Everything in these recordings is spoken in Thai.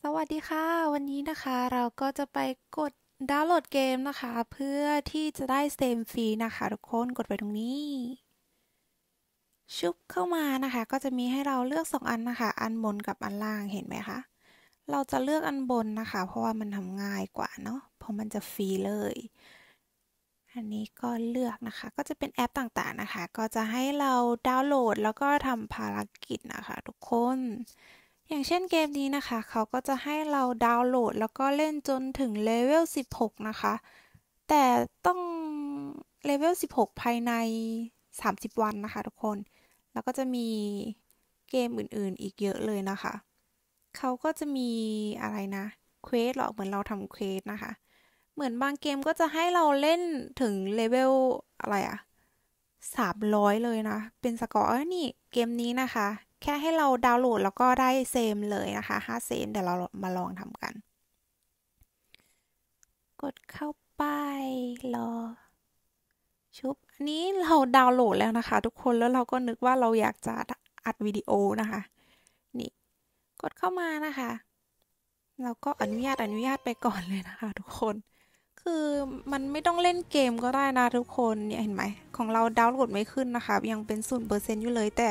สวัสดีค่ะวันนี้นะคะเราก็จะไปกดดาวน์โหลดเกมนะคะเพื่อที่จะได้เซมฟรีนะคะทุกคนกดไปตรงนี้ชุบเข้ามานะคะก็จะมีให้เราเลือก2อันนะคะอันบนกับอันล่างเห็นไหมคะเราจะเลือกอันบนนะคะเพราะว่ามันทำง่ายกว่าเนาะเพราะมันจะฟรีเลยอันนี้ก็เลือกนะคะก็จะเป็นแอปต่างๆนะคะก็จะให้เราดาวน์โหลดแล้วก็ทำภารกิจนะคะทุกคนอย่างเช่นเกมนี้นะคะเขาก็จะให้เราดาวน์โหลดแล้วก็เล่นจนถึงเลเวล16นะคะแต่ต้องเลเวล16ภายใน30วันนะคะทุกคนแล้วก็จะมีเกมอื่นๆอีกเยอะเลยนะคะเขาก็จะมีอะไรนะเควสหรอเหมือนเราทำเควสนะคะเหมือนบางเกมก็จะให้เราเล่นถึงเลเวลอะไรอะ300เลยนะเป็นสกอร์นี่เกมนี้นะคะแค่ให้เราดาวน์โหลดแล้วก็ได้เซมเลยนะคะ5 เซนเดี๋ยวเรามาลองทำกันกดเข้าไปรอชุบอันนี้เราดาวน์โหลดแล้วนะคะทุกคนแล้วเราก็นึกว่าเราอยากจะอัดวิดีโอนะคะนี่กดเข้ามานะคะเราก็อนุญาตไปก่อนเลยนะคะทุกคนคือมันไม่ต้องเล่นเกมก็ได้นะทุกคนเนี่ยเห็นไหมของเราดาวน์โหลดไม่ขึ้นนะคะยังเป็น0%อยู่เลยแต่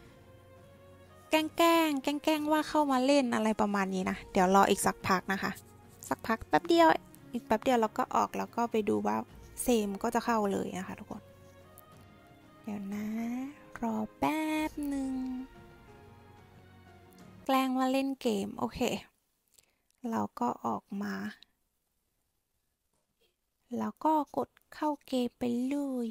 แกล้งว่าเข้ามาเล่นอะไรประมาณนี้นะเดี๋ยวรออีกสักพักนะคะสักพักแป๊บเดียวอีกแป๊บเดียวเราก็ออกแล้วก็ไปดูว่าเซมก็จะเข้าเลยนะคะทุกคนเดี๋ยวนะรอแป๊บหนึ่งแกล้งว่าเล่นเกมโอเคเราก็ออกมาแล้วก็กดเข้าเกมไปเลย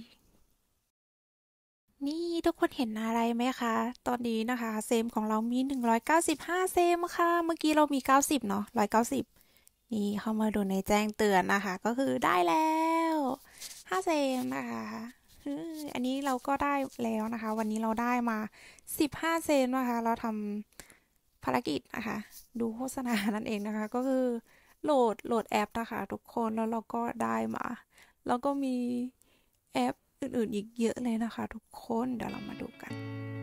นี่ทุกคนเห็นอะไรไหมคะตอนนี้นะคะเซมของเรามี195เซมค่ะเมื่อกี้เรามี90เนาะ190นี่เข้ามาดูในแจ้งเตือนนะคะก็คือได้แล้ว5เซมนะคะอันนี้เราก็ได้แล้วนะคะวันนี้เราได้มา15เซมนะคะเราทำภารกิจนะคะดูโฆษณานั่นเองนะคะก็คือโหลดแอปนะคะทุกคนแล้วเราก็ได้มาแล้วก็มีแอปอื่นๆอีกเยอะเลยนะคะทุกคนเดี๋ยวเรามาดูกัน